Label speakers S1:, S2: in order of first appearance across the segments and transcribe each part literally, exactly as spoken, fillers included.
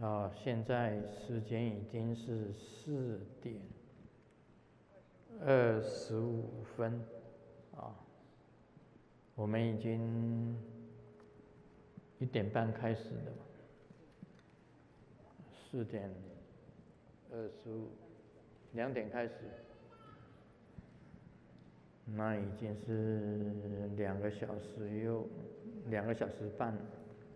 S1: 啊，现在时间已经是四点二十五分，啊，我们已经一点半开始的嘛，四点二十五，两点开始，那已经是两个小时又两个小时半了。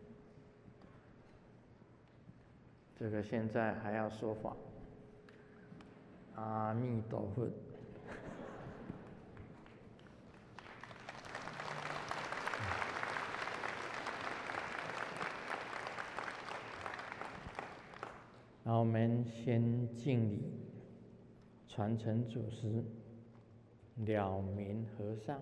S1: 这个现在还要说法，阿弥陀佛。然后我们先敬礼，传承祖师了明和尚、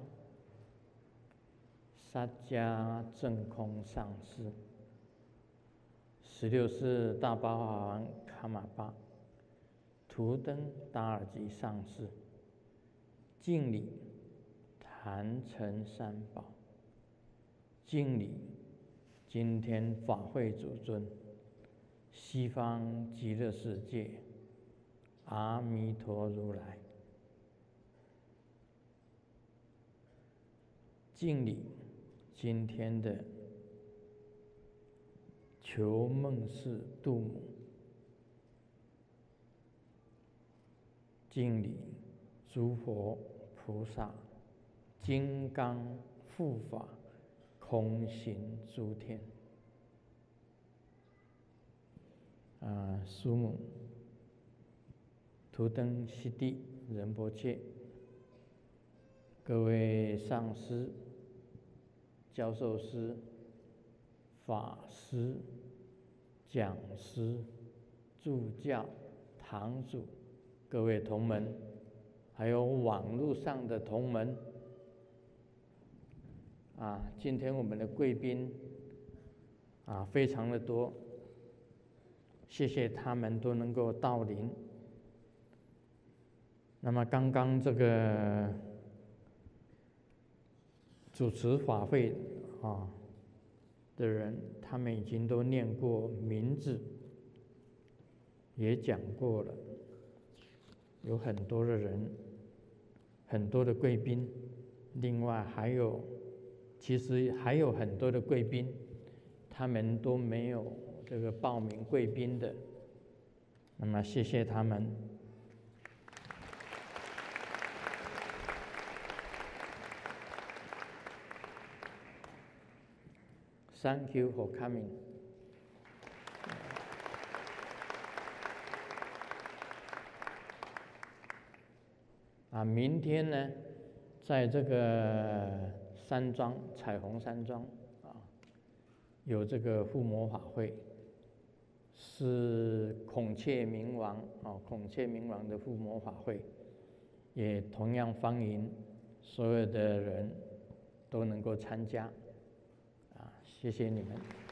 S1: 萨迦正空上师、十六世大宝法王卡玛巴、图登达尔吉上师，敬礼坛城三宝，敬礼今天法会主尊，西方极乐世界阿弥陀如来，敬礼今天的求梦氏度母，敬礼诸佛菩萨金刚护法空行诸天，啊，苏母图登悉地仁波切，各位上师、教授师、法师、讲师、助教、堂主，各位同门，还有网络上的同门，啊，今天我们的贵宾啊非常的多，谢谢他们都能够到临。那么刚刚这个主持法会啊的人，他们已经都念过名字，也讲过了，有很多的人，很多的贵宾，另外还有，其实还有很多的贵宾，他们都没有这个报名贵宾的，那么谢谢他们。Thank you for coming. 啊，明天呢，在这个山庄彩虹山庄啊，有这个护摩法会，是孔雀明王啊，孔雀明王的护摩法会，也同样欢迎所有的人都能够参加。啊，谢谢你们。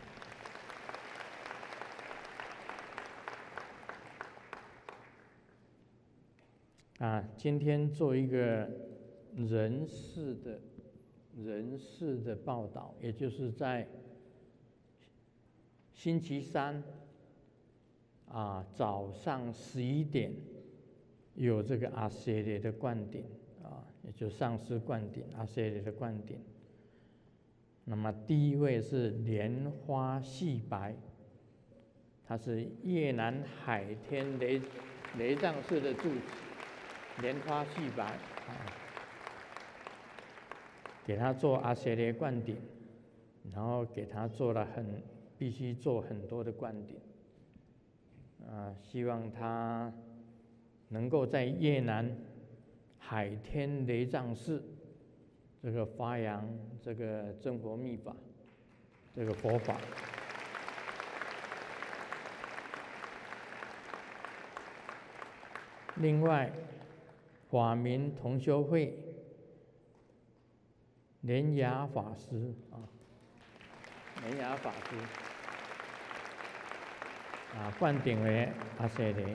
S1: 啊，今天做一个人事的人事的报道，也就是在星期三啊早上十一点有这个阿舍利的灌顶啊，也就是上师灌顶，阿舍利的灌顶。那么第一位是莲花细白，他是越南海天雷雷藏寺的住持，莲花细白啊，给他做阿舍利灌顶，然后给他做了很必须做很多的灌顶，啊，希望他能够在越南海天雷藏寺这个发扬这个真佛密法，这个佛法。另外，法民同修会莲雅法师啊，莲雅法师啊，灌顶为阿舍利。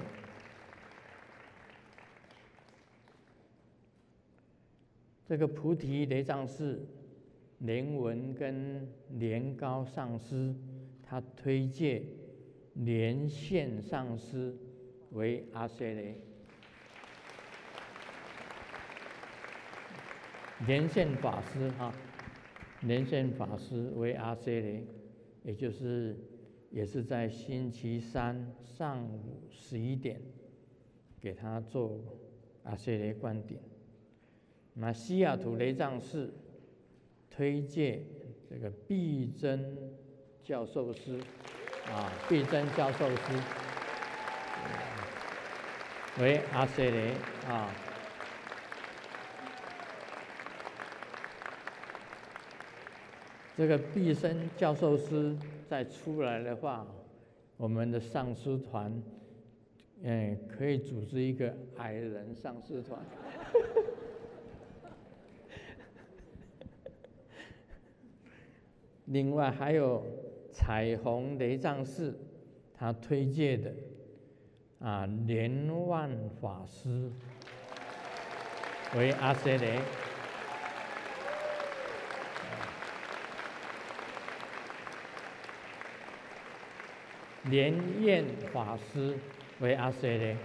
S1: 这个菩提雷藏寺莲文跟莲高上师，他推荐连线上师为阿阇黎。连线法师哈，连线法师为阿阇黎，也就是也是在星期三上午十一点，给他做阿阇黎灌顶。那西雅图雷藏寺推荐这个毕真教授师啊，毕真教授师为阿阇黎啊。这个毕真教授师再出来的话，我们的上师团，哎，可以组织一个矮人上师团。另外还有彩虹雷藏寺，他推荐的啊莲万法师为阿阇黎。莲焰法师为阿阇黎。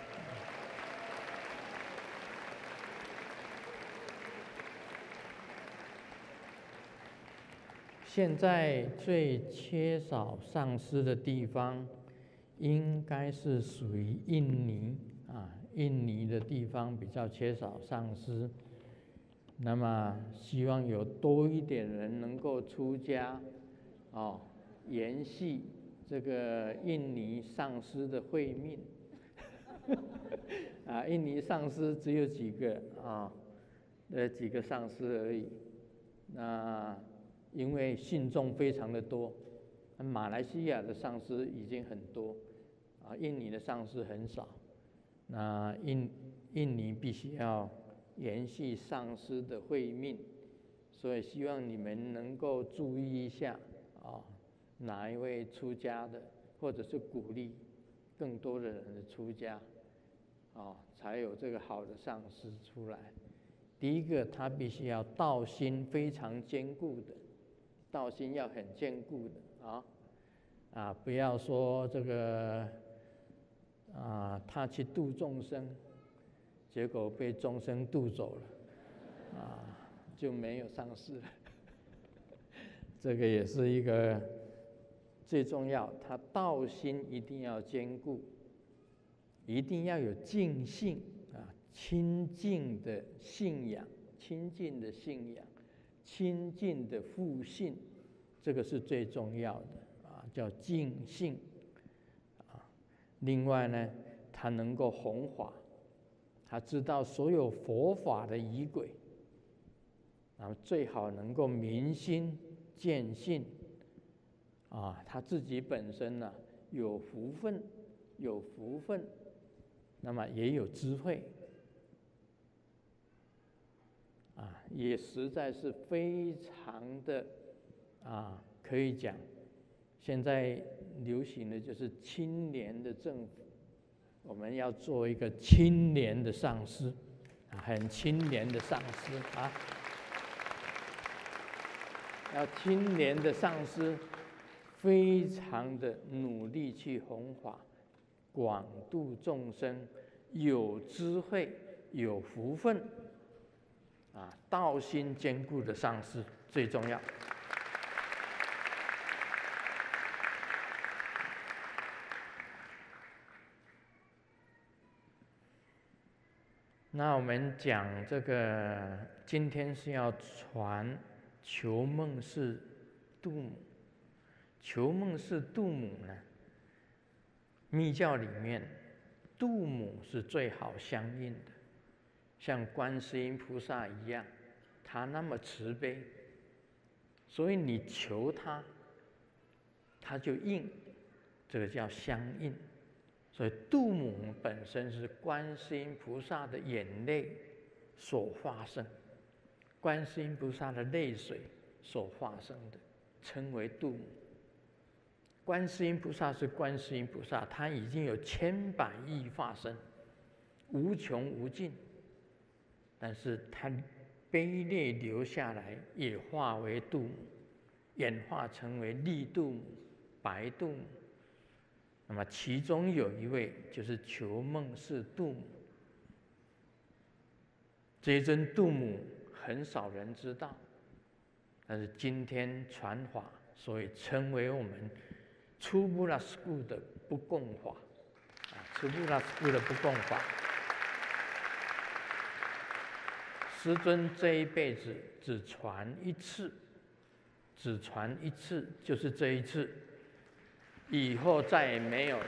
S1: 现在最缺少上师的地方，应该是属于印尼啊，印尼的地方比较缺少上师。那么希望有多一点人能够出家，哦，延续这个印尼上师的慧命。啊，印尼上师只有几个啊，呃，几个上师而已。那因为信众非常的多，马来西亚的上师已经很多，啊，印尼的上师很少。那印印尼必须要延续上师的慧命，所以希望你们能够注意一下啊，哪一位出家的，或者是鼓励更多的人的出家，啊，才有这个好的上师出来。第一个，他必须要道心非常坚固的，道心要很坚固的啊，啊，不要说这个啊，他去度众生，结果被众生度走了，啊，就没有上师了。这个也是一个最重要，他道心一定要坚固，一定要有净信啊，清净的信仰，清净的信仰，清净的复信，这个是最重要的啊，叫净信啊。另外呢，他能够弘法，他知道所有佛法的仪轨，啊，最好能够明心见性啊，他自己本身呢、啊、有福分，有福分，那么也有智慧，啊，也实在是非常的啊，可以讲，现在流行的就是青年的政府，我们要做一个青年的上师，啊，很青年的上师啊，要青年的上师，非常的努力去弘法，广度众生，有智慧，有福分，啊，道心坚固的上师最重要。那我们讲这个，今天是要传求梦是度母。求梦是度母呢，密教里面度母是最好相应的，像观世音菩萨一样，他那么慈悲，所以你求他，他就应，这个叫相应。所以度母本身是观世音菩萨的眼泪所化生，观世音菩萨的泪水所化生的，称为度母。观世音菩萨是观世音菩萨，他已经有千百亿化身，无穷无尽，但是他悲泪流下来，也化为度母，演化成为绿度母、白度母。 那么其中有一位就是求梦氏度母。这一尊度母很少人知道，但是今天传法，所以称为我们初布拉斯库的不共法，啊，初布拉斯库的不共法。师尊这一辈子只传一次，只传一次，就是这一次，以后再也没有了。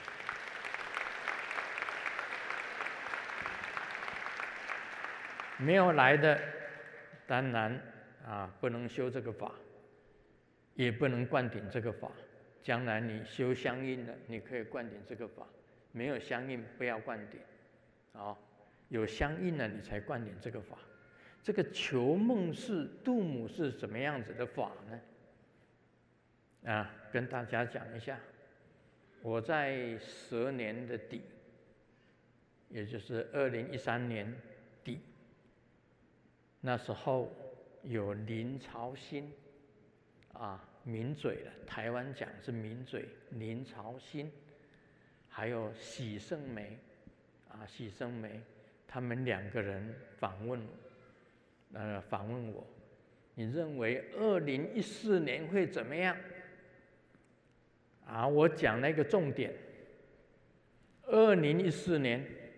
S1: 没有来的，当然啊，不能修这个法，也不能灌顶这个法。将来你修相应的，你可以灌顶这个法；没有相应，不要灌顶。啊，有相应了，你才灌顶这个法。这个求梦氏度母是什么样子的法呢？啊，跟大家讲一下。我在蛇年的底，也就是二零一三年底，那时候有林朝新，啊，名嘴了，台湾讲是名嘴，林朝新，还有许胜梅，啊，许胜梅，他们两个人访问，呃，访问我，你认为二零一四年会怎么样？啊，我讲了一个重点，二零一四年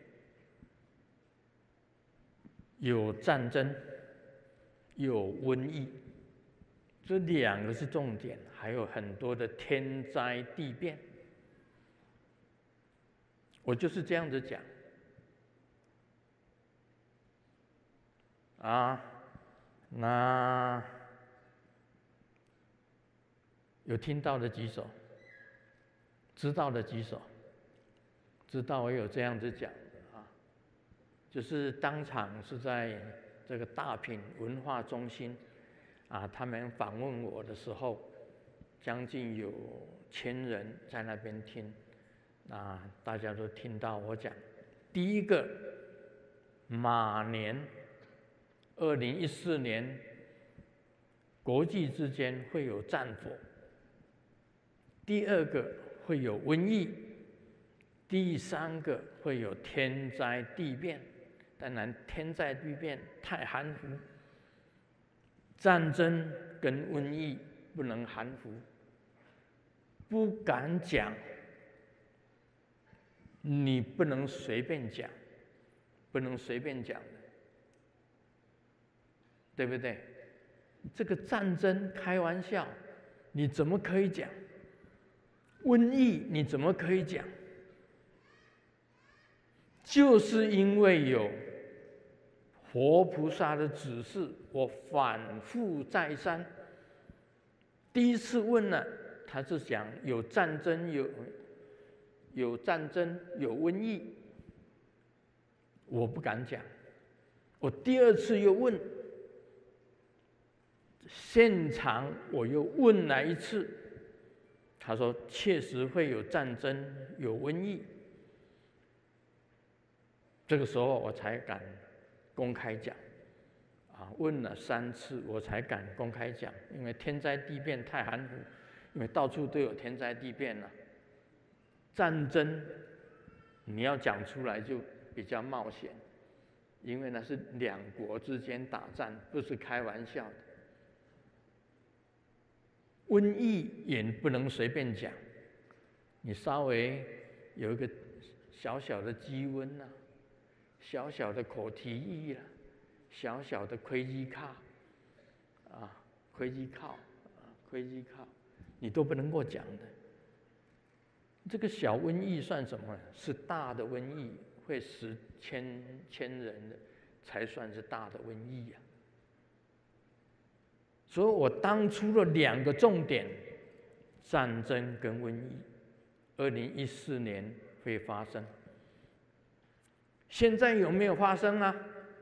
S1: 有战争，有瘟疫，这两个是重点，还有很多的天灾地变。我就是这样子讲。啊，那有听到的举手，知道的举手，知道我有这样子讲的啊，就是当场是在这个大品文化中心啊，他们访问我的时候，将近有千人在那边听，啊，大家都听到我讲，第一个马年。二零一四年，国际之间会有战火；第二个会有瘟疫；第三个会有天灾地变。当然，天灾地变太含糊，战争跟瘟疫不能含糊，不敢讲，你不能随便讲，不能随便讲。对不对？这个战争开玩笑，你怎么可以讲？瘟疫你怎么可以讲？就是因为有活菩萨的指示，我反复再三。第一次问了，他是讲有战争，有有战争，有瘟疫，我不敢讲。我第二次又问。现场我又问了一次，他说确实会有战争，有瘟疫。这个时候我才敢公开讲，啊，问了三次我才敢公开讲，因为天灾地变太含糊，因为到处都有天灾地变了。战争你要讲出来就比较冒险，因为那是两国之间打战，不是开玩笑的。瘟疫也不能随便讲，你稍微有一个小小的鸡瘟啊，小小的口蹄疫啦，小小的亏机靠，啊，亏机靠，啊，亏机靠，你都不能够讲的。这个小瘟疫算什么？是大的瘟疫，会死千千人的，才算是大的瘟疫呀。所以我当初的两个重点，战争跟瘟疫，二零一四年会发生。现在有没有发生啊？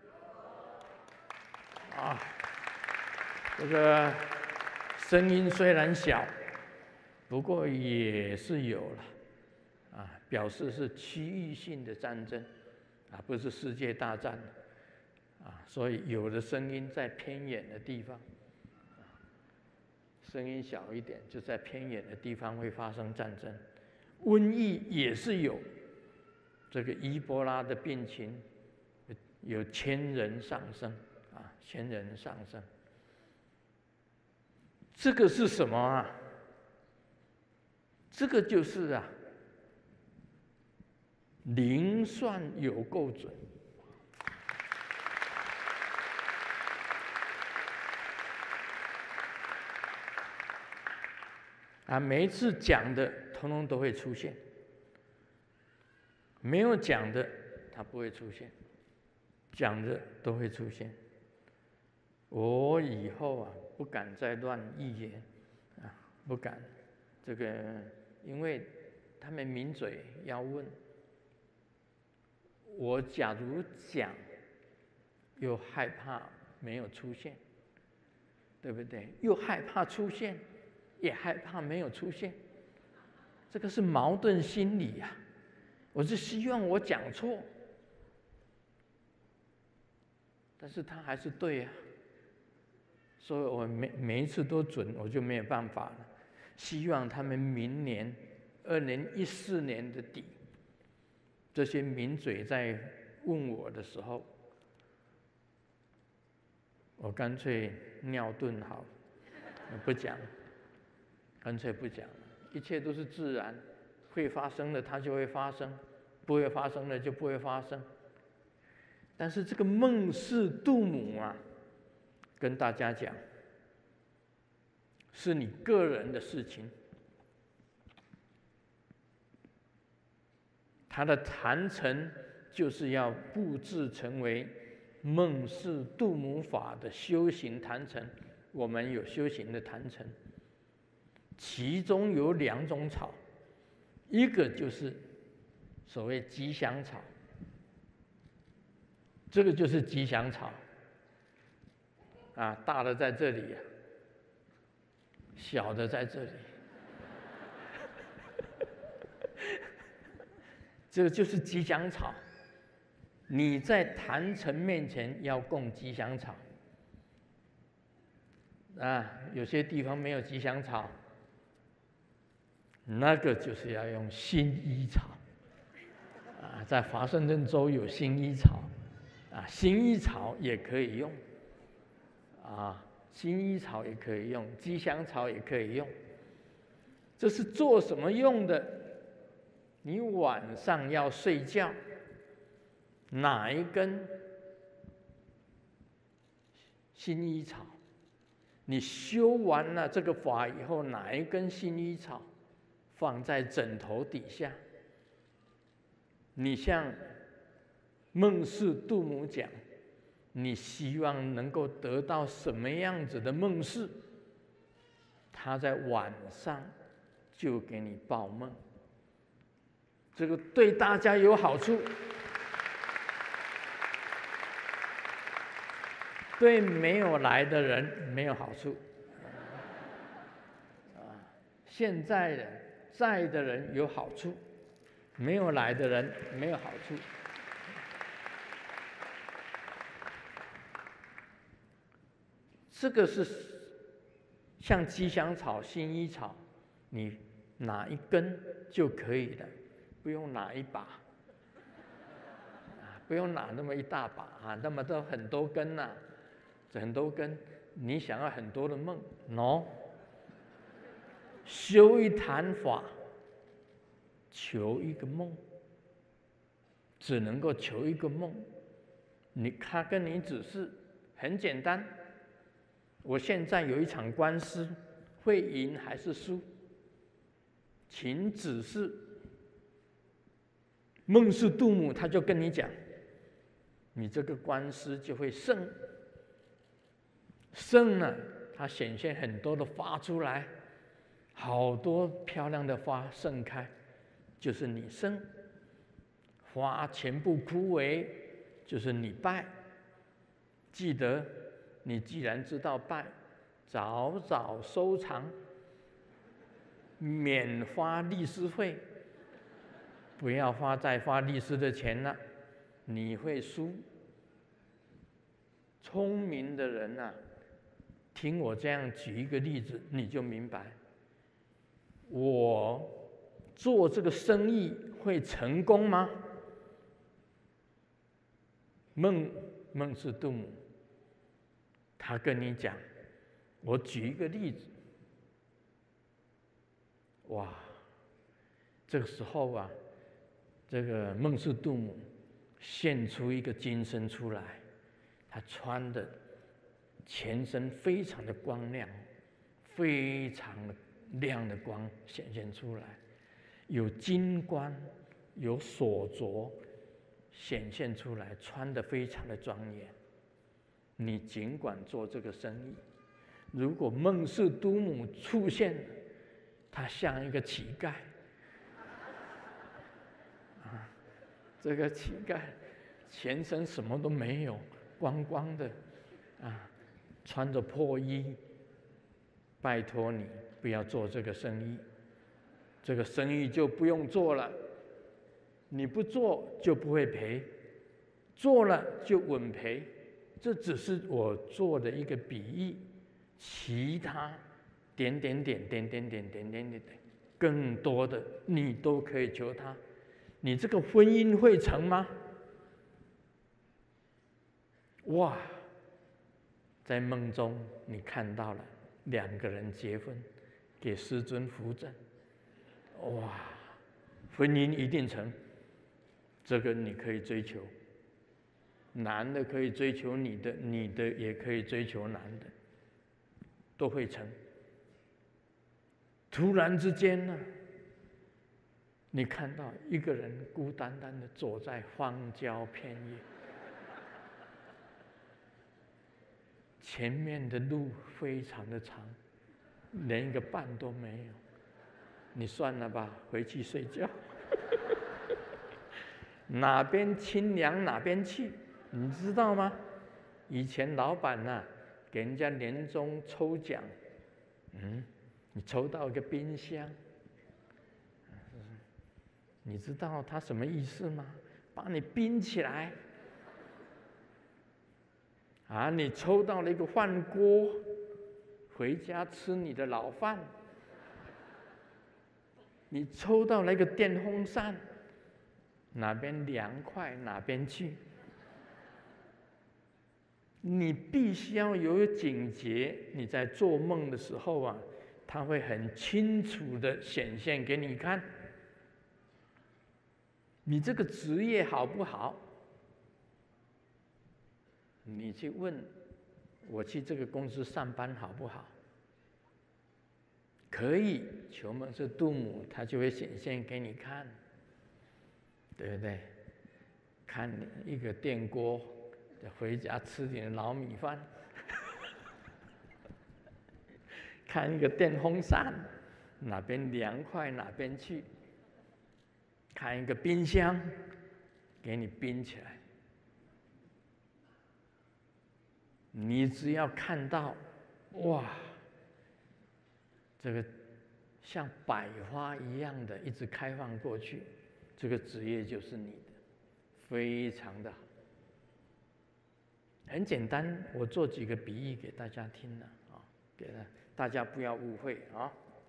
S1: 啊，这个声音虽然小，不过也是有了，啊，表示是区域性的战争，啊，不是世界大战，啊，所以有的声音在偏远的地方。声音小一点，就在偏远的地方会发生战争。 瘟疫也是有这个伊波拉的病情，有千人上升啊，千人上升。这个是什么啊？这个就是啊，灵算有够准。啊，每一次讲的，通通都会出现；没有讲的，它不会出现；讲的都会出现。我以后啊，不敢再乱预言，啊，不敢。这个，因为他们抿嘴要问，我假如讲，又害怕没有出现，对不对？又害怕出现。也害怕没有出现，这个是矛盾心理呀、啊。我是希望我讲错，但是他还是对呀、啊，所以我每每一次都准，我就没有办法了。希望他们明年二零一四年的底，这些名嘴在问我的时候，我干脆尿遁好了，我不讲。干脆不讲，一切都是自然，会发生的它就会发生，不会发生的就不会发生。但是这个孟氏度母啊，跟大家讲，是你个人的事情。它的坛城就是要布置成为孟氏度母法的修行坛城，我们有修行的坛城。其中有两种草，一个就是所谓吉祥草，这个就是吉祥草，啊，大的在这里呀、啊，小的在这里，这个就是吉祥草。你在坛城面前要供吉祥草，啊，有些地方没有吉祥草。那个就是要用薰衣草，啊，在华盛顿州有薰衣草，啊，薰衣草也可以用，啊，薰衣草也可以用，吉祥草也可以用。这是做什么用的？你晚上要睡觉，哪一根薰衣草？你修完了这个法以后，哪一根薰衣草？放在枕头底下，你向孟氏度母讲，你希望能够得到什么样子的梦事，他在晚上就给你报梦，这个对大家有好处，对没有来的人没有好处。啊，现在的。在的人有好处，没有来的人没有好处。这个是像吉祥草、薰衣草，你拿一根就可以了，不用拿一把，啊，不用拿那么一大把啊，那么都很多根呐、啊，很多根，你想要很多的梦 ，no。修一坛法，求一个梦，只能够求一个梦。你他跟你指示很简单，我现在有一场官司，会赢还是输？请指示。孟氏度母他就跟你讲，你这个官司就会胜。胜了，它显现很多的花出来。好多漂亮的花盛开，就是你生；花全部枯萎，就是你败。记得，你既然知道败，早早收藏，免花律师费，不要花再花律师的钱了，你会输。聪明的人啊，听我这样举一个例子，你就明白。我做这个生意会成功吗？孟孟氏度母，他跟你讲，我举一个例子。哇，这个时候啊，这个孟氏度母现出一个金身出来，他穿的全身非常的光亮，非常的亮的光显现出来，有金冠，有锁镯显现出来，穿得非常的庄严。你尽管做这个生意，如果孟氏都母出现了，他像一个乞丐啊，这个乞丐全身什么都没有，光光的啊，穿着破衣，拜托你不要做这个生意，这个生意就不用做了。你不做就不会赔，做了就稳赔。这只是我做的一个比喻，其他点点点点点点点点点更多的你都可以求他。你这个婚姻会成吗？哇，在梦中你看到了两个人结婚，给师尊扶正，哇，婚姻一定成。这个你可以追求，男的可以追求你的，你的也可以追求男的，都会成。突然之间呢，你看到一个人孤单单的走在荒郊偏野，前面的路非常的长，连一个伴都没有。你算了吧，回去睡觉。哪边清凉哪边去，你知道吗？以前老板呐、啊，给人家年终抽奖，嗯，你抽到一个冰箱，你知道他什么意思吗？把你冰起来。啊，你抽到了一个饭锅，回家吃你的老饭。你抽到了一个电风扇。哪边凉快哪边去，你必须要有警觉。你在做梦的时候啊，它会很清楚的显现给你看。你这个职业好不好？你去问，我去这个公司上班好不好？可以，求梦是度母，它就会显现给你看。对不对？看一个电锅，回家吃点老米饭；看一个电风扇，哪边凉快哪边去；看一个冰箱，给你冰起来。你只要看到，哇，这个像百花一样的一直开放过去。这个职业就是你的，非常的好。很简单，我做几个比喻给大家听了啊，给他大家不要误会啊。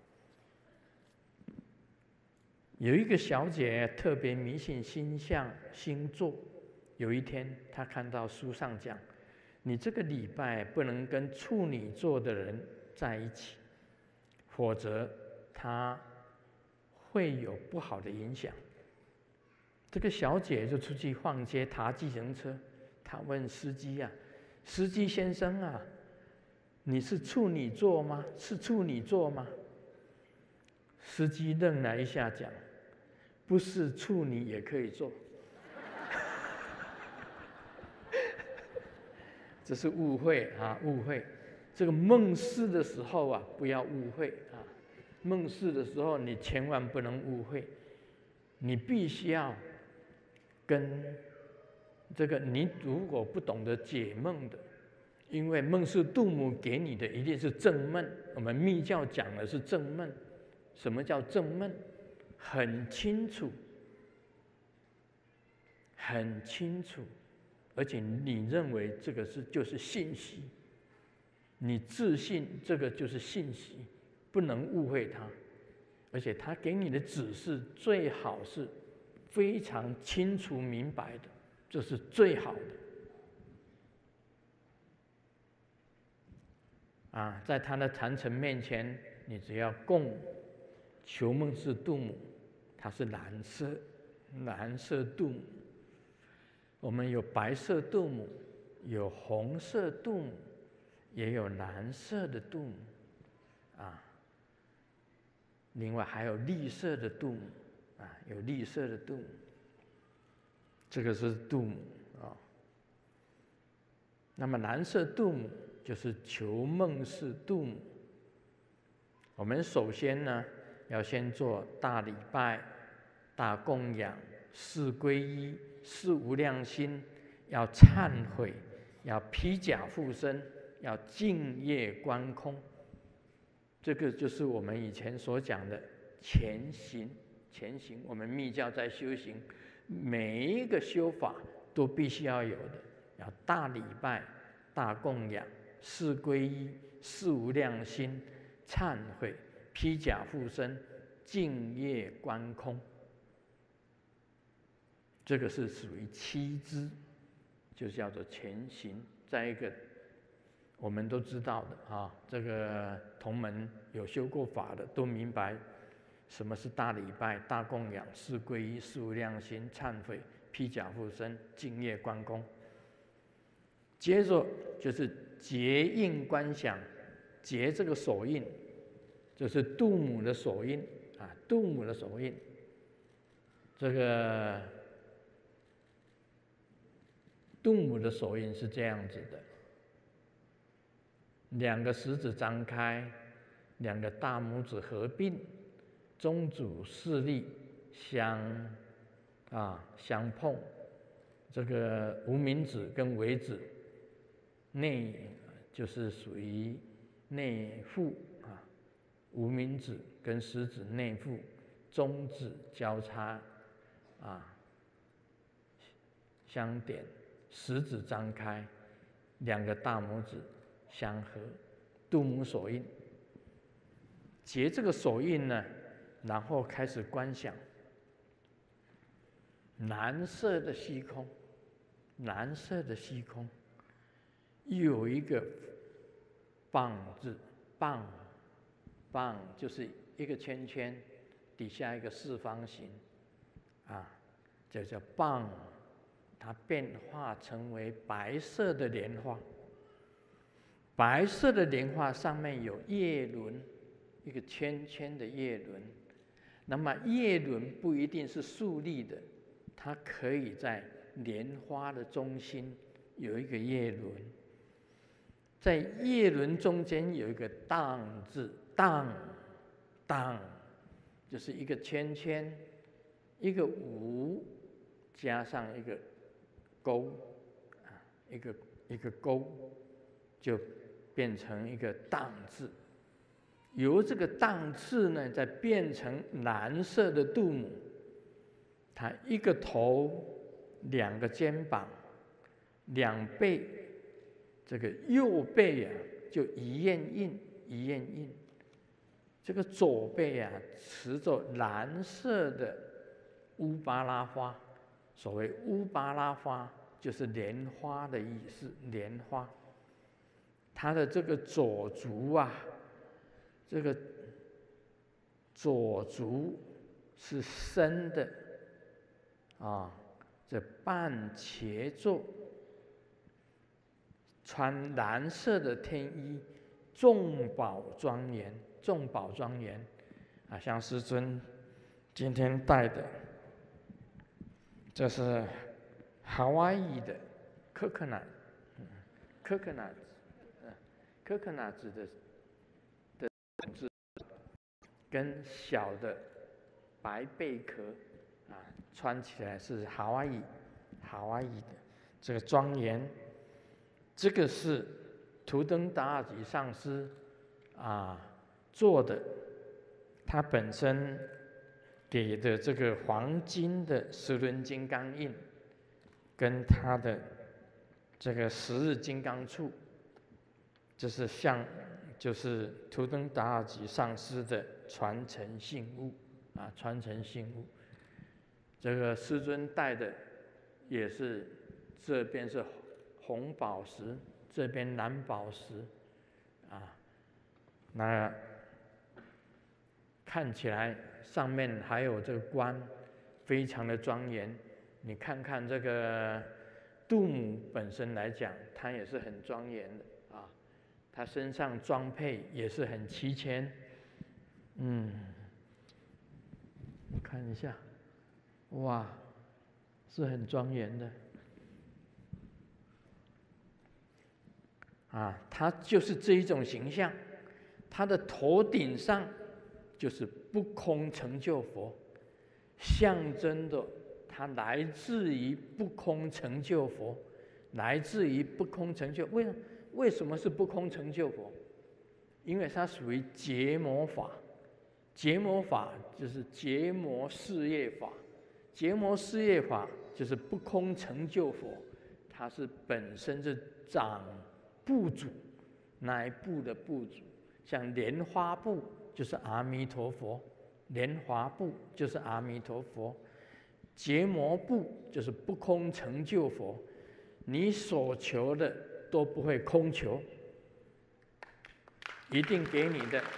S1: 有一个小姐特别迷信星象星座，有一天她看到书上讲，你这个礼拜不能跟处女座的人在一起，否则她会有不好的影响。这个小姐就出去逛街，搭计程车。她问司机啊：“司机先生啊，你是处女座吗？是处女座吗？”司机愣了一下，讲：“不是处女也可以做。”这是误会啊，误会。这个梦事的时候啊，不要误会啊。梦事的时候，你千万不能误会，你必须要。跟这个，你如果不懂得解梦的，因为梦是度母给你的一定是正梦。我们密教讲的是正梦。什么叫正梦？很清楚，很清楚，而且你认为这个是就是信息，你自信这个就是信息，不能误会它。 而且他给你的指示最好是非常清楚明白的，这是最好的。啊，在他的坛城面前，你只要供求梦氏度母，它是蓝色，蓝色度母。我们有白色度母，有红色度母，也有蓝色的度母，啊，另外还有绿色的度母，啊，有绿色的度母。这个是度母啊。那么蓝色度母就是求梦氏度母。我们首先呢，要先做大礼拜、大供养、四皈依、四无量心，要忏悔，要披甲附身，要净业观空。这个就是我们以前所讲的前行。前行，我们密教在修行，每一个修法都必须要有的，要大礼拜、大供养、四皈依、四无量心、忏悔、披甲附身、净业观空。这个是属于七支，就叫做前行。再一个，我们都知道的啊，这个同门有修过法的都明白什么是大礼拜、大供养、四皈依、四无量心、忏悔、披甲附身、净业观空。接着就是结印观想，结这个手印，就是度母的手印啊，度母的手印。这个度母的手印是这样子的：两个食指张开，两个大拇指合并，中指四力相啊相碰，这个无名指跟尾指内就是属于内附啊，无名指跟食指内附，中指交叉啊相点，食指张开，两个大拇指相合，度母手印。结这个手印呢，然后开始观想蓝色的虚空，蓝色的虚空有一个棒字，棒棒就是一个圈圈，底下一个四方形，啊，这叫棒。它变化成为白色的莲花，白色的莲花上面有叶轮，一个圈圈的叶轮。那么叶轮不一定是竖立的，它可以在莲花的中心有一个叶轮，在叶轮中间有一个荡字，荡荡就是一个圈圈，一个无加上一个勾啊，一个一个勾，就变成一个荡字。由这个荡字呢，再变成蓝色的度母。它一个头，两个肩膀，两背，这个右背啊，就一焰印，一焰印。这个左背啊，持着蓝色的乌巴拉花。所谓乌巴拉花，就是莲花的意思，莲花。它的这个左足啊，这个左足是深的啊，这半茄坐，穿蓝色的天衣，众宝庄严，众宝庄严啊，像师尊今天带的，这是夏威夷的 coconut， coconut， coconut 的的种子跟小的白贝壳啊，穿起来是夏威夷夏威夷的这个庄严。这个是图登达尔吉上师啊做的，他本身给的这个黄金的十轮金刚印，跟他的这个十日金刚杵，这是像就是图登达尔吉上师的传承信物啊，传承信物。这个师尊带的也是，这边是红宝石，这边蓝宝石，啊，那看起来上面还有这个冠，非常的庄严。你看看这个度母本身来讲，它也是很庄严的啊，它身上装配也是很齐全。嗯，你看一下，哇，是很庄严的。啊，它就是这一种形象，它的头顶上就是不空成就佛，象征的它来自于不空成就佛，来自于不空成就。为为什么是不空成就佛？因为它属于结魔法，结魔法就是结魔事业法，结魔事业法就是不空成就佛，它是本身是长部主，哪一部的部主？像莲花部就是阿弥陀佛，莲华部就是阿弥陀佛，结魔部就是不空成就佛。你所求的都不会空求，一定给你的。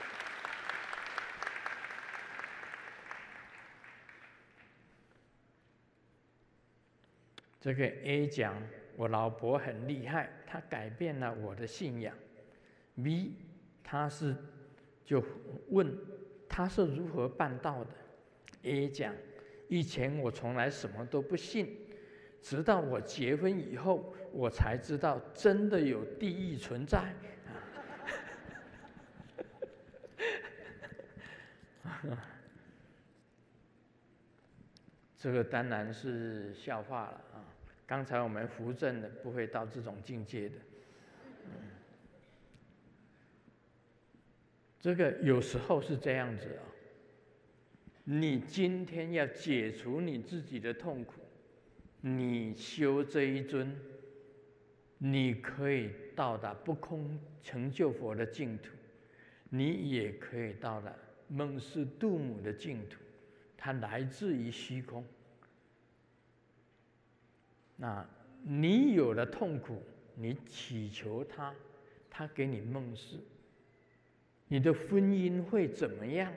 S1: 这个 A 讲，我老婆很厉害，她改变了我的信仰。B 他是就问他是如何办到的。A 讲，以前我从来什么都不信，直到我结婚以后，我才知道真的有地狱存在。这个当然是笑话了啊！刚才我们扶正的不会到这种境界的。嗯，这个有时候是这样子啊，你今天要解除你自己的痛苦，你修这一尊，你可以到达不空成就佛的净土，你也可以到达蒙氏度母的净土。它来自于虚空。那你有了痛苦，你祈求他，他给你梦事。你的婚姻会怎么样？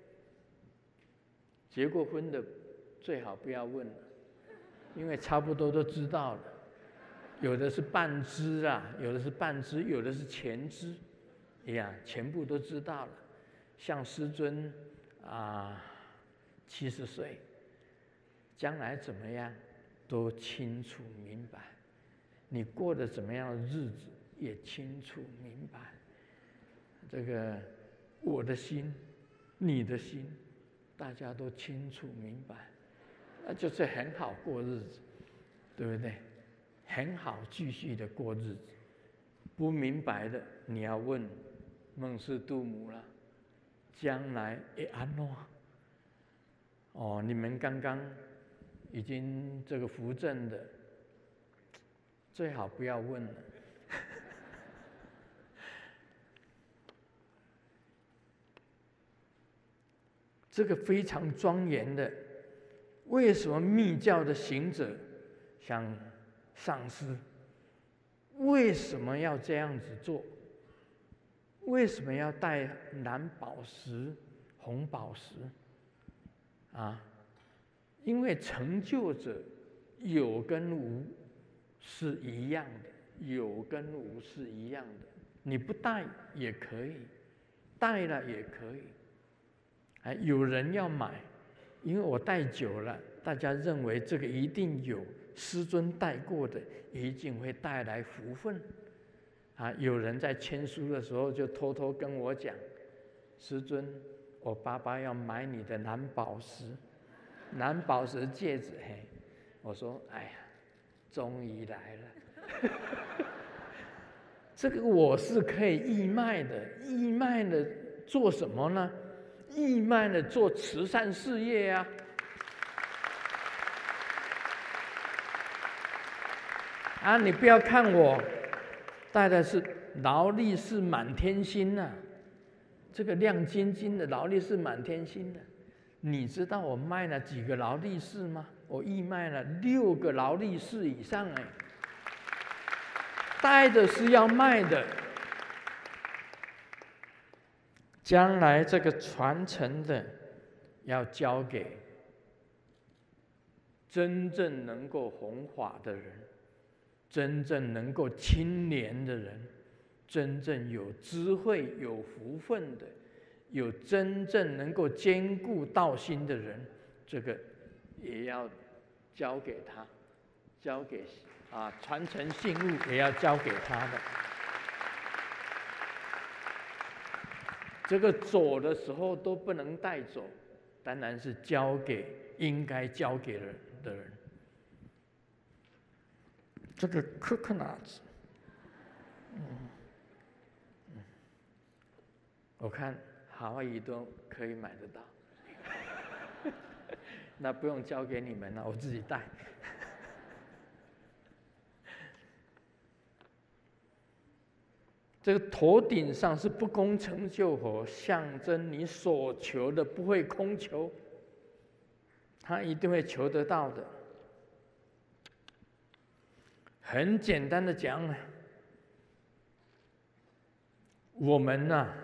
S1: 结过婚的最好不要问了，因为差不多都知道了。有的是半知啊，有的是半知，有的是全知，哎呀，全部都知道了。像师尊啊。七十岁，将来怎么样都清楚明白，你过得怎么样的日子也清楚明白。这个我的心，你的心，大家都清楚明白，那就是很好过日子，对不对？很好继续的过日子。不明白的，你要问蒙氏度母了，将来会安怎？哦，你们刚刚已经这个扶正的，最好不要问了。这个非常庄严的，为什么密教的行者，像上师，为什么要这样子做？为什么要带蓝宝石、红宝石？啊，因为成就者有跟无是一样的，有跟无是一样的。你不带也可以，带了也可以。哎，有人要买，因为我带久了，大家认为这个一定有师尊带过的，一定会带来福分。啊，有人在签书的时候就偷偷跟我讲，师尊，我爸爸要买你的蓝宝石，蓝宝石戒指。嘿，我说，哎呀，终于来了。这个我是可以义卖的，义卖的做什么呢？义卖的做慈善事业啊。啊，你不要看我带的是劳力士满天星呐、啊。 这个亮晶晶的劳力士满天星的，你知道我卖了几个劳力士吗？我义卖了六个劳力士以上哎，带的是要卖的。将来这个传承的，要交给真正能够弘法的人，真正能够清廉的人，真正有智慧、有福分的，有真正能够兼顾道心的人，这个也要交给他，交给啊传承信物也要交给他的。这个走的时候都不能带走，当然是交给应该交给人的人。这个 coconuts， 嗯，嗯，我看夏威夷都可以买得到，那不用交给你们了，我自己带。这个头顶上是不空成就佛，象征你所求的不会空求，他一定会求得到的。很简单的讲呢，我们呐、啊，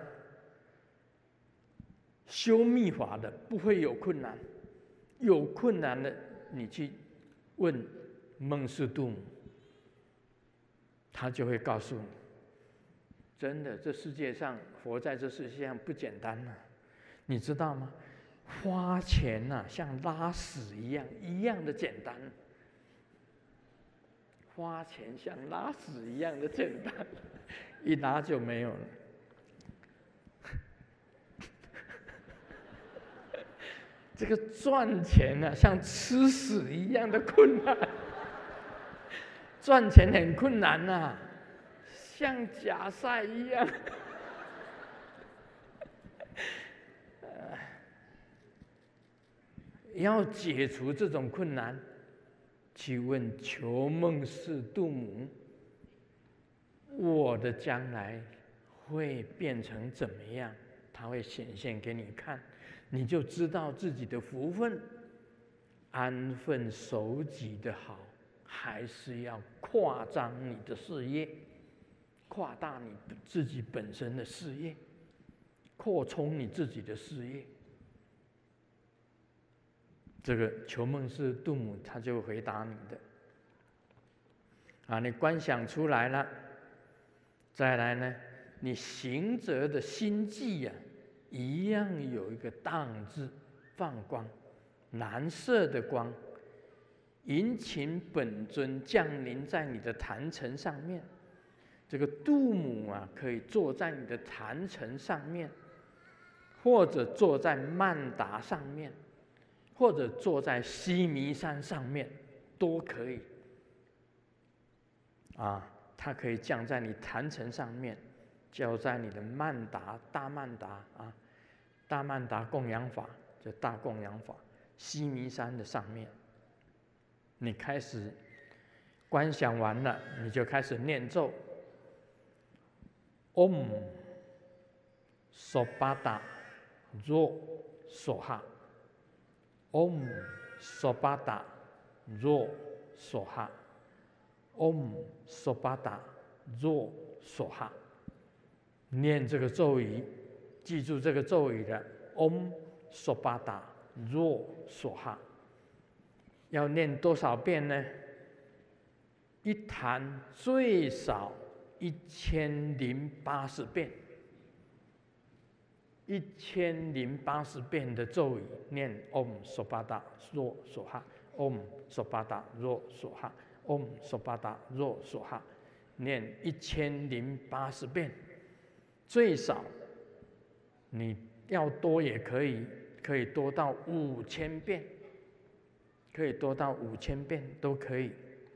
S1: 修密法的不会有困难，有困难的你去问孟氏度母，他就会告诉你。真的，这世界上活在这世界上不简单啊，你知道吗？花钱呐、啊，像拉屎一样，一样的简单。花钱像拉屎一样的简单，一拉就没有了。这个赚钱啊，像吃屎一样的困难。赚钱很困难呐、啊。像假赛一样，要解除这种困难，去问求孟氏度母，我的将来会变成怎么样？他会显现给你看，你就知道自己的福分，安分守己的好，还是要扩张你的事业。扩大你自己本身的事业，扩充你自己的事业。这个求孟氏度母他就回答你的，啊，你观想出来了，再来呢，你行者的心际呀、啊，一样有一个当字放光，蓝色的光，引请本尊降临在你的坛城上面。这个度母啊，可以坐在你的坛城上面，或者坐在曼达上面，或者坐在西弥山上面，都可以。啊，它可以降在你坛城上面，交在你的曼达大曼达啊，大曼达供养法，就大供养法，西弥山的上面。你开始观想完了，你就开始念咒。Om Sopada Ro Soha Om Sopada Ro Soha Om Sopada Ro Soha， 念这个咒语，记住这个咒语的 Om Sopada Ro Soha， 要念多少遍呢？一坛最少一千零八十遍，一千零八十遍的咒语，念 Om Sopada Ro Soha Om Sopada Ro Soha Om Sopada Ro Soha， 念一千零八十遍，最少你要多也可以，可以多到五千遍，可以多到五千遍都可以。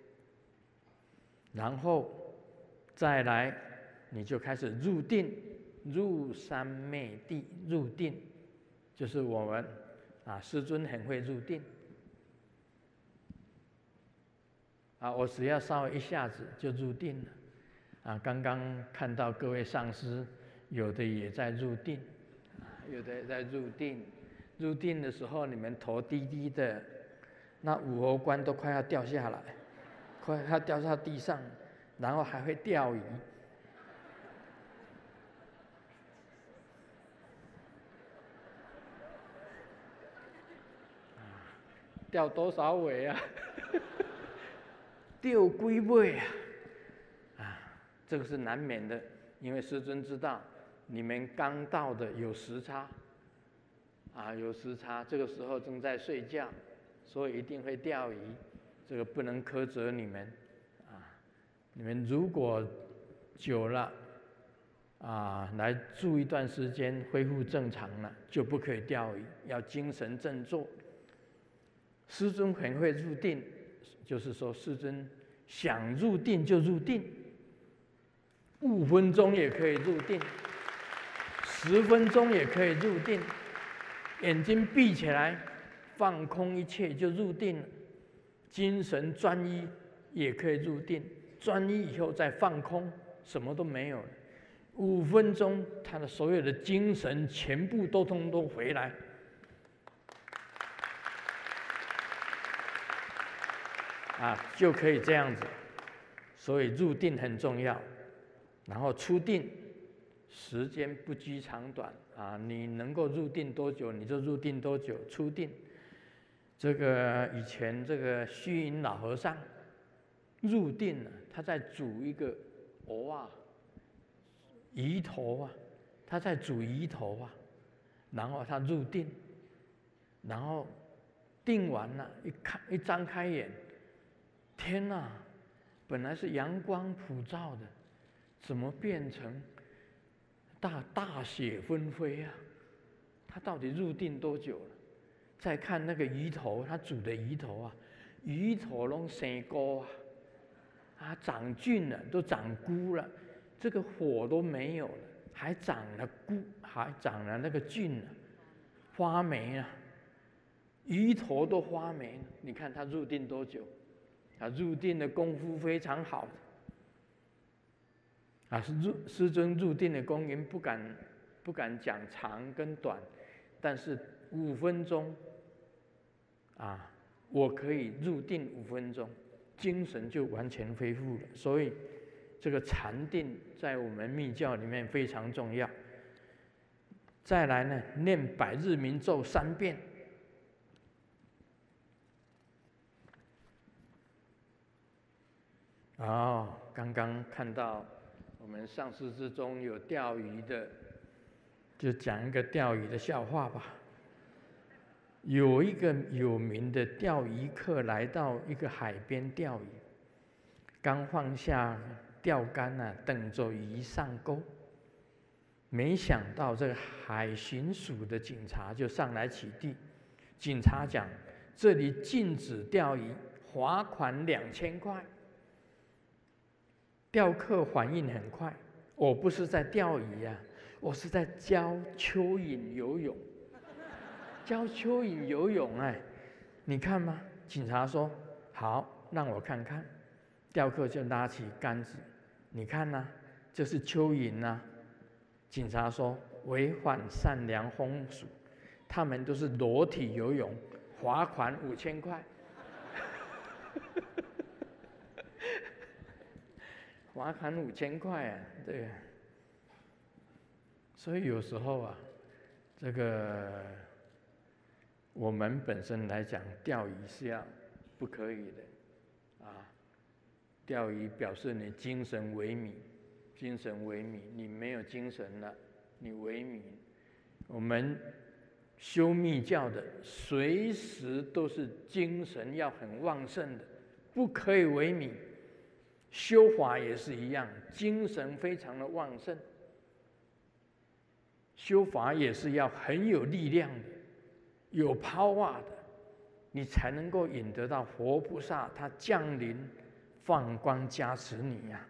S1: 然后再来，你就开始入定，入三昧地，入定，就是我们啊，师尊很会入定。啊，我只要稍微一下子就入定了。啊，刚刚看到各位上师，有的也在入定， 有的在入定，入定的时候你们头低低的，那五侯冠都快要掉下来，快要掉到地上，然后还会钓鱼。钓多少尾啊？钓几尾啊？啊，这个是难免的，因为师尊知道你们刚到的有时差，啊，有时差，这个时候正在睡觉，所以一定会钓鱼，这个不能苛责你们，啊，你们如果久了，啊，来住一段时间，恢复正常了，就不可以钓鱼，要精神振作。师尊很会入定，就是说师尊想入定就入定，五分钟也可以入定，十分钟也可以入定，眼睛闭起来，放空一切就入定了，精神专一也可以入定，专一以后再放空，什么都没有了，五分钟他的所有的精神全部都通通回来。啊，就可以这样子，所以入定很重要，然后出定，时间不拘长短啊，你能够入定多久你就入定多久，出定。这个以前这个虚云老和尚入定了，他在煮一个藕啊，鱼头啊，他在煮鱼头啊，然后他入定，然后定完了，一看一张开眼。天哪！本来是阳光普照的，怎么变成大大雪纷飞啊？他到底入定多久了？再看那个鱼头，他煮的鱼头啊，鱼头都生菇啊，啊长菌了，都长菇了，这个火都没有了，还长了菇，还长了那个菌呢，发霉了，鱼头都发霉了。你看他入定多久？啊，入定的功夫非常好啊，入师尊入定的功夫不敢不敢讲长跟短，但是五分钟啊，我可以入定五分钟，精神就完全恢复了。所以这个禅定在我们密教里面非常重要。再来呢，念百日明咒三遍。哦，刚刚看到我们上师之中有钓鱼的，就讲一个钓鱼的笑话吧。有一个有名的钓鱼客来到一个海边钓鱼，刚放下钓竿啊，等着鱼上钩，没想到这个海巡署的警察就上来起地。警察讲：“这里禁止钓鱼，罚款两千块。”钓客反应很快，我不是在钓鱼啊，我是在教蚯蚓游泳。教蚯蚓游泳哎，你看吗？警察说好，让我看看。钓客就拉起杆子，你看呐、啊，这是蚯蚓呐、啊。警察说违反善良风俗，他们都是裸体游泳，罚款五千块。罚款五千块啊，这个，所以有时候啊，这个我们本身来讲，钓鱼是要不可以的，啊，钓鱼表示你精神萎靡，精神萎靡，你没有精神了，你萎靡。我们修密教的，随时都是精神要很旺盛的，不可以萎靡。修法也是一样，精神非常的旺盛。修法也是要很有力量的，有 power 的，你才能够引得到佛菩萨他降临，放光加持你呀、啊。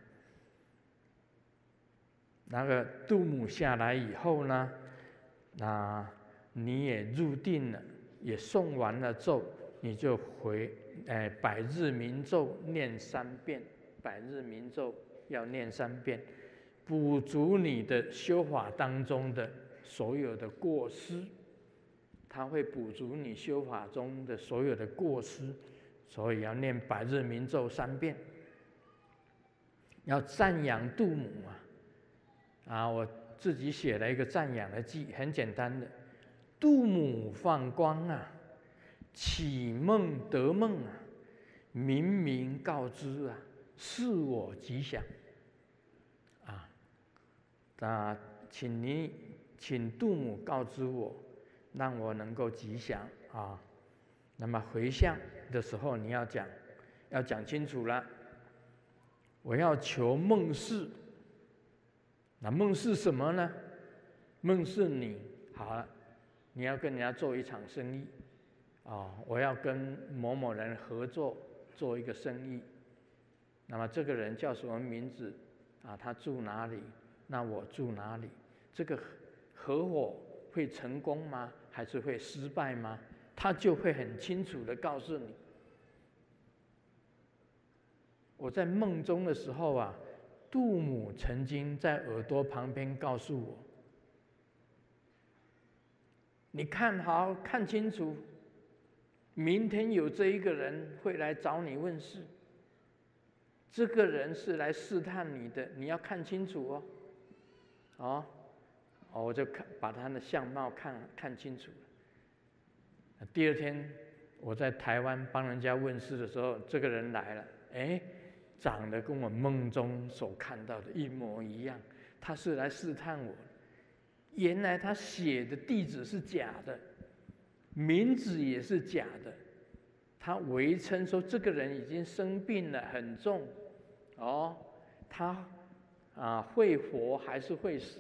S1: 那个度母下来以后呢，那你也入定了，也诵完了咒，你就回，哎，百日明咒念三遍。百日明咒要念三遍，补足你的修法当中的所有的过失，他会补足你修法中的所有的过失，所以要念百日明咒三遍，要赞扬度母啊！啊，我自己写了一个赞扬的记，很简单的，度母放光啊，启梦得梦啊，明明告知啊，是我吉祥啊！那请你，请度母告知我，让我能够吉祥啊！那么回向的时候，你要讲，要讲清楚了。我要求梦事，那梦是什么呢？梦是你好了，你要跟人家做一场生意，啊，我要跟某某人合作做一个生意。那么这个人叫什么名字？啊，他住哪里？那我住哪里？这个合伙会成功吗？还是会失败吗？他就会很清楚地告诉你。我在梦中的时候啊，度母曾经在耳朵旁边告诉我：“你看好，看清楚，明天有这一个人会来找你问事。这个人是来试探你的，你要看清楚哦。”哦，哦，我就看把他的相貌看看清楚了。第二天我在台湾帮人家问事的时候，这个人来了，哎，长得跟我梦中所看到的一模一样。他是来试探我，原来他写的地址是假的，名字也是假的。他伪称说这个人已经生病了，很重，哦，他啊会活还是会死？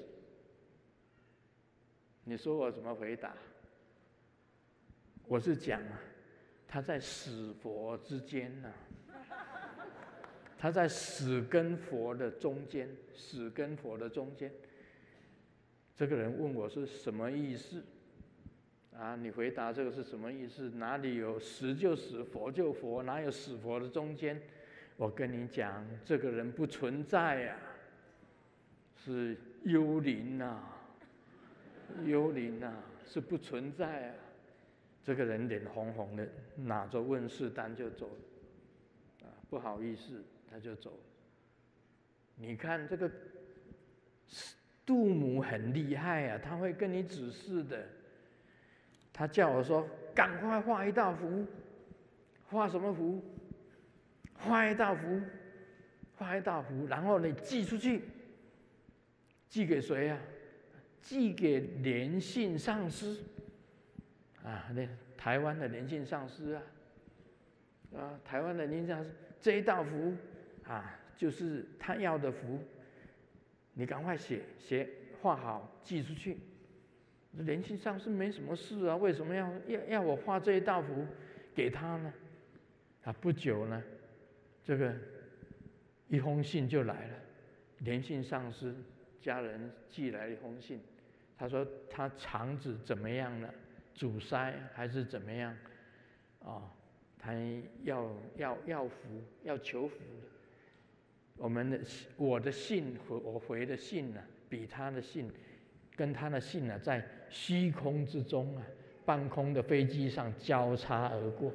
S1: 你说我怎么回答？我是讲啊，他在死佛之间呢、啊，他在死跟佛的中间，死跟佛的中间。这个人问我是什么意思？啊，你回答这个是什么意思？哪里有死就死，佛就佛，哪有死佛的中间？我跟你讲，这个人不存在呀、啊，是幽灵呐、啊，幽灵呐、啊，是不存在啊。这个人脸红红的，拿着问事单就走了，啊，不好意思，他就走了。你看这个度母很厉害啊，他会跟你指示的。他叫我说：“赶快画一道符，画什么符？画一道符，画一道符，然后你寄出去，寄给谁啊？寄给莲信上师。”啊，那台湾的莲信上师啊，啊，台湾的莲信上师这一道符啊，就是他要的符，你赶快写写画好寄出去。莲信上师没什么事啊，为什么要要要我画这一道符给他呢？啊，不久呢，这个一封信就来了，莲信上师家人寄来一封信，他说他肠子怎么样了？阻塞还是怎么样？啊、哦，他要要要福，要求福。我们的我的信和我回的信呢、啊，比他的信，跟他的信呢、啊，在虚空之中啊，半空的飞机上交叉而过。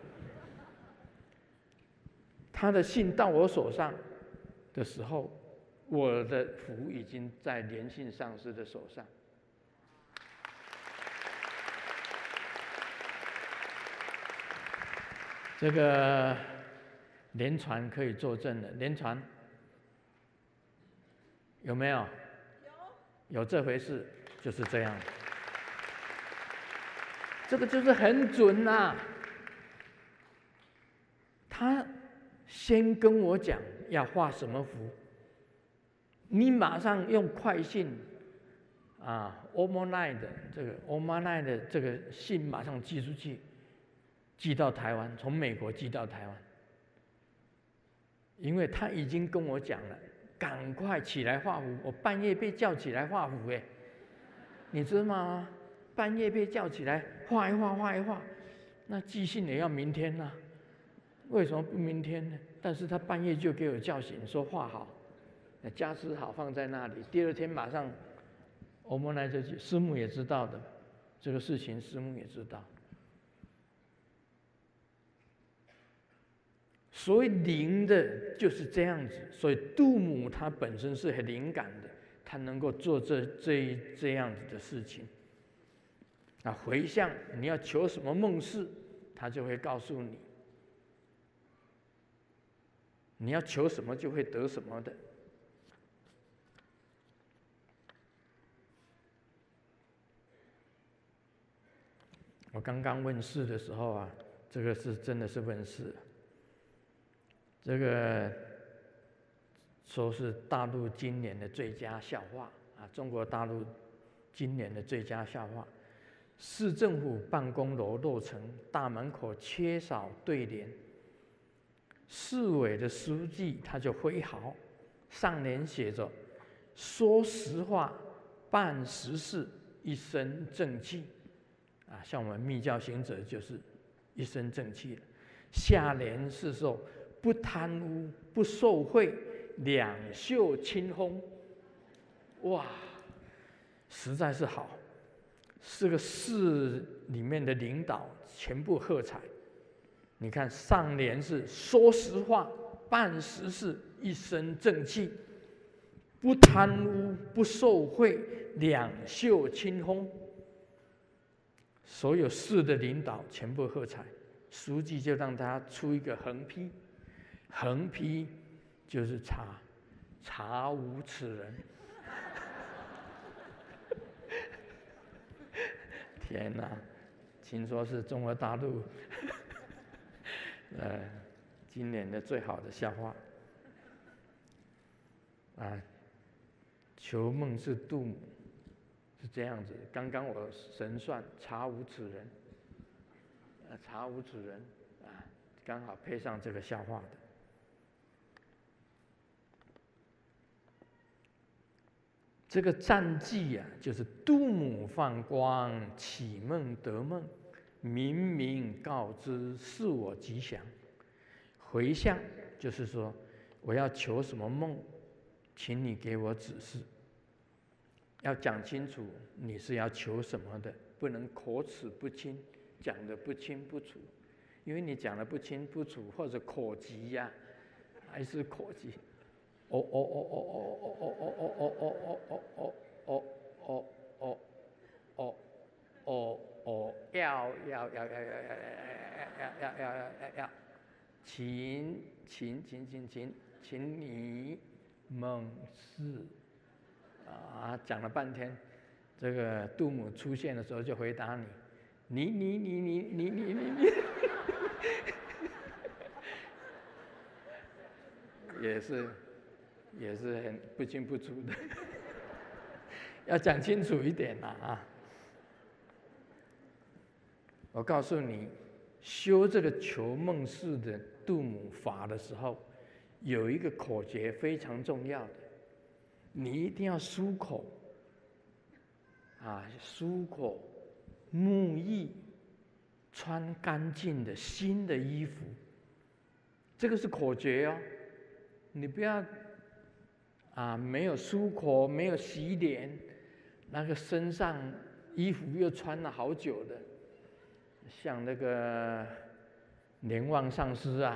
S1: 他的信到我手上的时候，我的福已经在莲信上师的手上。这个连传可以作证的，连传有没有？有，有这回事，就是这样。这个就是很准呐、啊。他先跟我讲要画什么符，你马上用快信啊 ，overnight 的这个 overnight 的这个信马上寄出去。寄到台湾，从美国寄到台湾，因为他已经跟我讲了，赶快起来画符。我半夜被叫起来画符，哎，你知道吗？半夜被叫起来画一画，画一画，那寄信也要明天呐、啊。为什么不明天呢？但是他半夜就给我叫醒，说画好，加持好放在那里。第二天马上我们来这句，师母也知道的，这个事情师母也知道。所谓灵的就是这样子，所以度母它本身是很灵感的，它能够做这这这样子的事情。啊，回向你要求什么梦事，它就会告诉你。你要求什么就会得什么的。我刚刚问世的时候啊，这个是真的是问世。这个说是大陆今年的最佳笑话啊，中国大陆今年的最佳笑话。市政府办公楼落成，大门口缺少对联。市委的书记他就挥毫，上联写着“说实话，办实事，一身正气”。啊，像我们密教行者就是一身正气了。下联是说“不贪污，不受贿，两袖清风”。哇，实在是好。这个市里面的领导全部喝彩。你看上联是说实话，办实事，一身正气，不贪污，不受贿，两袖清风。所有市的领导全部喝彩，书记就让他出一个横批，横批就是查查无此人。天哪，听说是中国大陆呃今年的最好的笑话啊！求梦是度母，是这样子。刚刚我神算查无此人，呃，查无此人啊，刚好配上这个笑话的。这个战绩啊，就是度母放光，启梦得梦，明明告知是我吉祥。回向就是说，我要求什么梦，请你给我指示。要讲清楚你是要求什么的，不能口齿不清，讲得不清不楚。因为你讲得不清不楚，或者口急呀、啊，还是口急。哦哦哦哦哦哦哦哦哦哦哦哦哦哦哦哦哦哦，要要要要要要要要要要要，请请请请请请你猛士啊！讲了半天，这个度母出现的时候就回答你，你你你你你你你你，也是。也是很不清不楚的，要讲清楚一点啦啊！我告诉你，修这个求梦式的度母法的时候，有一个口诀非常重要的，你一定要漱口啊，漱口，沐浴，穿干净的新的衣服，这个是口诀哦，你不要。啊，没有漱口，没有洗脸，那个身上衣服又穿了好久的，像那个莲旺上师啊，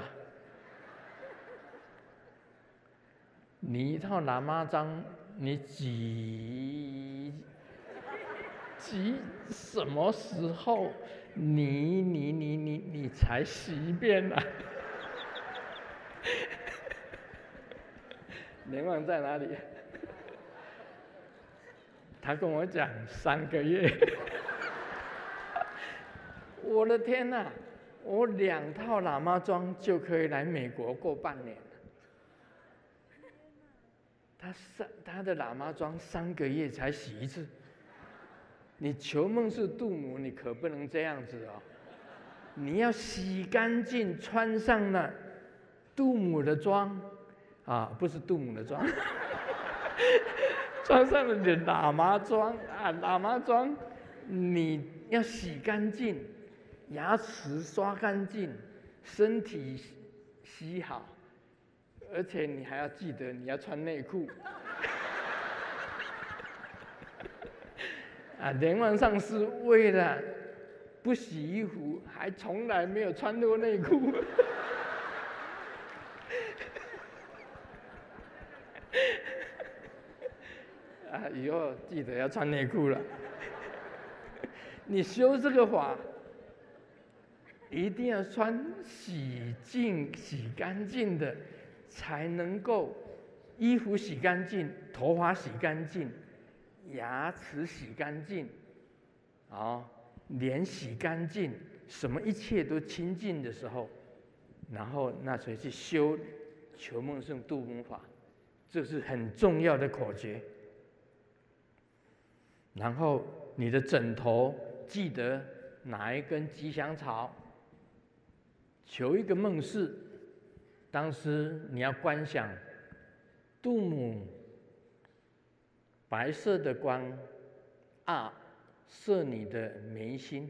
S1: 你一套喇嘛章，你几几什么时候你你你你你才洗一遍啊？莲旺在哪里？他跟我讲三个月。我的天哪！我两套喇嘛装就可以来美国过半年了。他三他的喇嘛装三个月才洗一次。你求梦是度母，你可不能这样子哦。你要洗干净，穿上了度母的装。啊，不是度母的装，穿上了你的喇嘛装啊，喇嘛装，你要洗干净，牙齿刷干净，身体洗好，而且你还要记得你要穿内裤。 啊，莲王上师为了不洗衣服，还从来没有穿过内裤。啊，以后记得要穿内裤了。你修这个法，一定要穿洗净、洗干净的，才能够衣服洗干净，头发洗干净，牙齿洗干净，啊，脸洗干净，什么一切都清净的时候，然后那才去修求梦圣度母法，这是很重要的口诀。然后你的枕头记得拿一根吉祥草，求一个梦事。当时你要观想度母白色的光啊射你的眉心，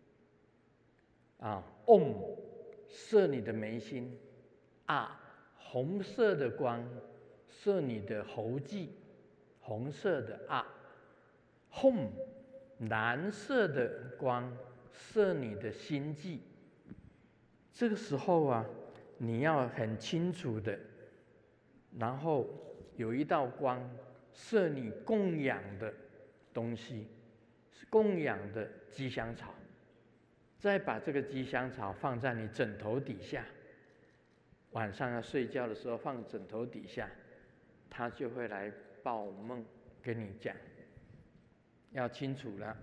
S1: 啊 Om 射你的眉心，啊红色的光射你的喉际，红色的啊。Hum 蓝色的光射你的心际，这个时候啊，你要很清楚的，然后有一道光射你供养的东西，是供养的吉祥草，再把这个吉祥草放在你枕头底下，晚上要睡觉的时候放枕头底下，它就会来报梦跟你讲。要清楚了，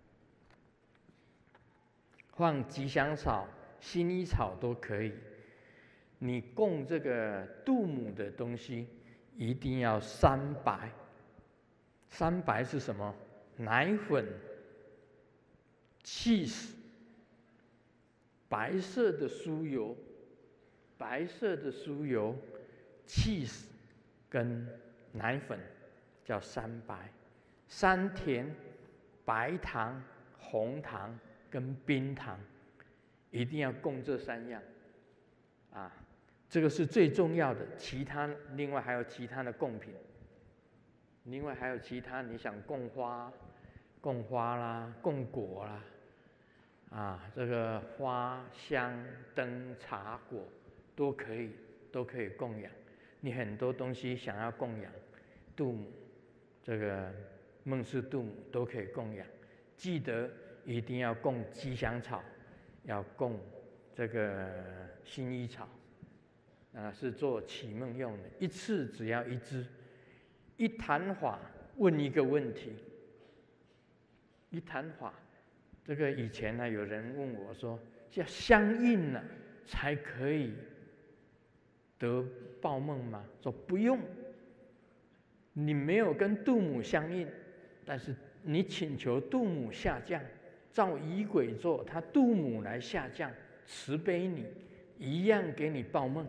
S1: 放吉祥草、薰衣草都可以。你供这个度母的东西，一定要三白。三白是什么？奶粉、cheese、白色的酥油、白色的酥油、cheese 跟奶粉，叫三白。三甜、白糖、红糖跟冰糖，一定要供这三样，啊，这个是最重要的。其他另外还有其他的贡品，另外还有其他你想供花、供花啦、供果啦，啊，这个花香灯茶果都可以，都可以供养。你很多东西想要供养，度母这个。梦氏度母都可以供养，记得一定要供吉祥草，要供这个薰衣草，啊，是做祈梦用的。一次只要一支，一谈法问一个问题。一谈法，这个以前呢，有人问我说，要相应了才可以得报梦吗？说不用，你没有跟度母相应。但是你请求度母下降，照仪轨做，他度母来下降，慈悲你，一样给你报梦。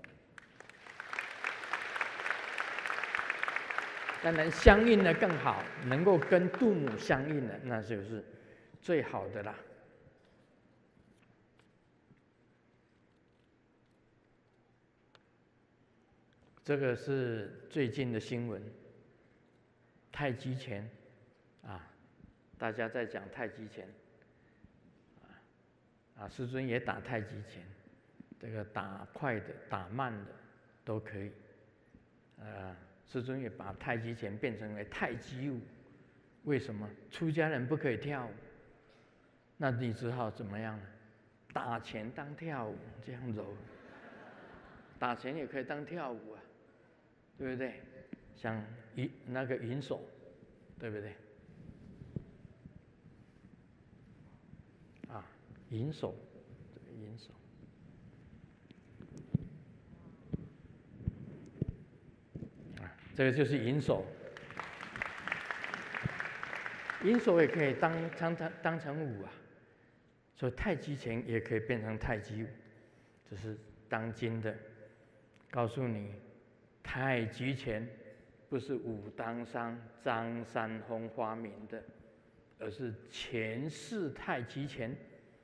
S1: 当然相应的更好，能够跟度母相应的，那就是最好的啦。这个是最近的新闻，太极拳。啊，大家在讲太极拳，啊，啊，师尊也打太极拳，这个打快的、打慢的都可以。呃，师尊也把太极拳变成为太极舞，为什么？出家人不可以跳舞，那你只好怎么样呢？打拳当跳舞，这样揉。打拳也可以当跳舞啊，对不对？像银那个银手，对不对？银手，银手，啊，这个就是银手。银手也可以当当当当成舞啊，所以太极拳也可以变成太极舞。这是当今的，告诉你，太极拳不是武当山张三丰发明的，而是前世太极拳。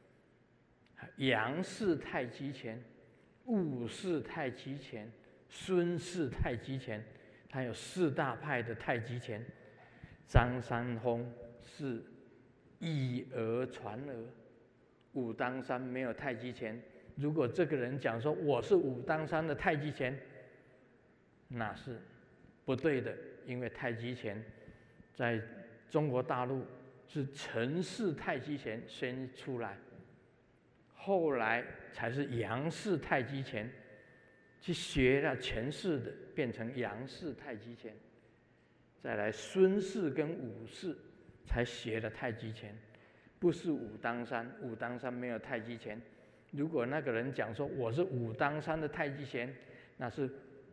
S1: 杨氏太极拳、戊氏太极拳、孙氏太极拳，它有四大派的太极拳。张三丰是以讹传讹。武当山没有太极拳，如果这个人讲说我是武当山的太极拳，那是不对的，因为太极拳在中国大陆是陈氏太极拳先出来，后来才是杨氏太极拳，去学了陈氏的，变成杨氏太极拳，再来孙氏跟武氏才学了太极拳。不是武当山，武当山没有太极拳。如果那个人讲说我是武当山的太极拳，那是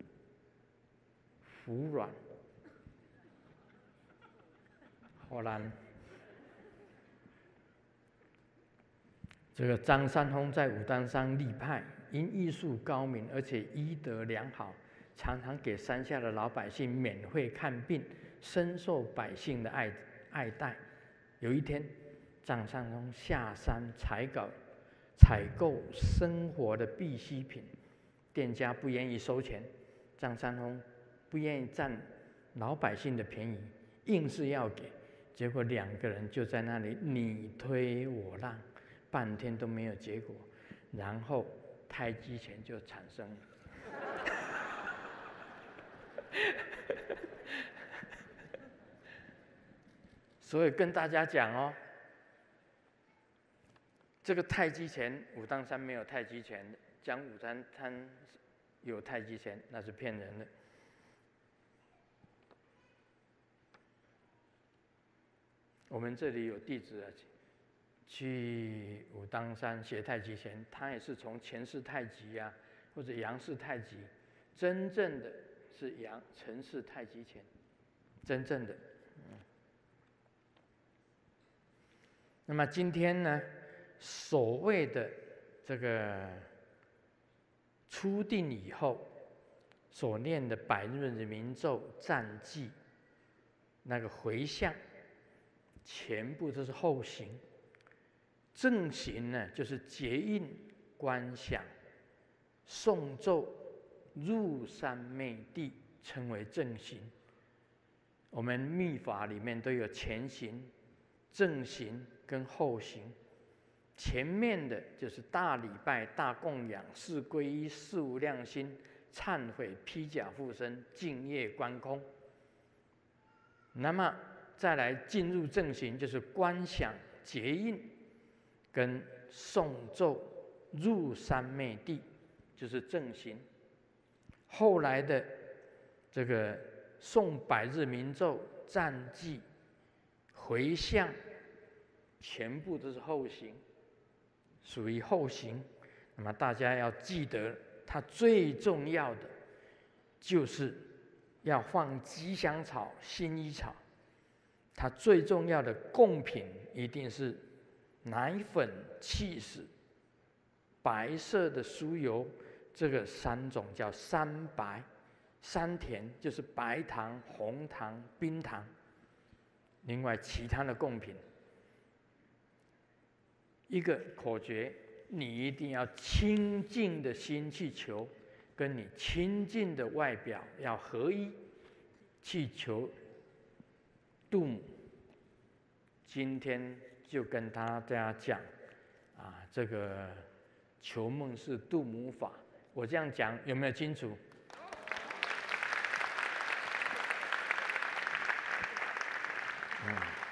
S1: 服软。后来，这个张三丰在武当山立派，因艺术高明，而且医德良好，常常给山下的老百姓免费看病，深受百姓的爱爱戴。有一天，张三丰下山采购采购生活的必需品，店家不愿意收钱，张三丰不愿意占老百姓的便宜，硬是要给，结果两个人就在那里你推我让，半天都没有结果，然后太极拳就产生了。所以跟大家讲哦，这个太极拳，武当山没有太极拳，讲武当山有太极拳，那是骗人的。我们这里有弟子啊，去武当山学太极拳，他也是从钱氏太极啊，或者杨氏太极，真正的是杨陈氏太极拳，真正的。嗯、那么今天呢，所谓的这个初定以后所念的百日的明咒、战绩，那个回向，全部都是后行。正行呢，就是结印、观想、诵咒、入三昧地，称为正行。我们密法里面都有前行、正行跟后行。前面的就是大礼拜、大供养、四皈依、四无量心、忏悔、披甲护身、净业观空。那么再来进入正行，就是观想、结印跟诵咒、入三昧地，就是正行。后来的这个诵百日明咒、战绩、回向，全部都是后行，属于后行。那么大家要记得，它最重要的就是要放吉祥草、薰衣草。它最重要的贡品一定是奶粉、起司、白色的酥油，这个三种叫三白。三甜就是白糖、红糖、冰糖。另外其他的贡品，一个口诀，你一定要清净的心去求，跟你清净的外表要合一，去求度母。今天就跟大家讲啊，这个求梦是度母法。我这样讲有没有清楚？嗯。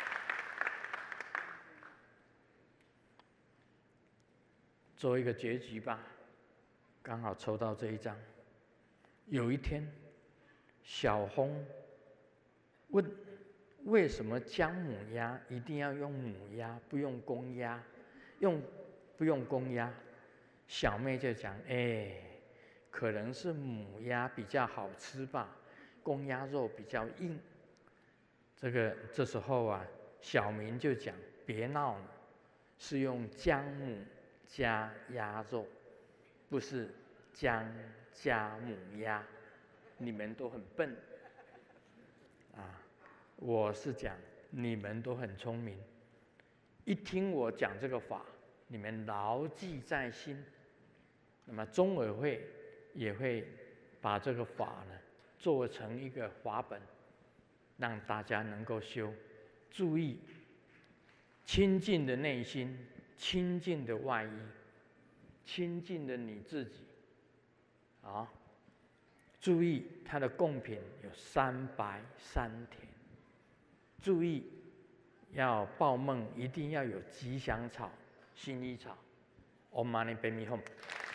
S1: 做一个结局吧，刚好抽到这一张。有一天，小红问：为什么姜母鸭一定要用母鸭，不用公鸭？用不用公鸭？小妹就讲：哎，可能是母鸭比较好吃吧，公鸭肉比较硬。这个这时候啊，小明就讲：别闹了，是用姜母加鸭肉，不是姜加母鸭。你们都很笨啊！我是讲你们都很聪明，一听我讲这个法，你们牢记在心。那么中委会也会把这个法呢做成一个法本，让大家能够修。注意清净的内心，清净的外衣，清净的你自己。啊，注意它的贡品有三白三甜。注意要报梦一定要有吉祥草、薰衣草。Om Mani Padme Hum。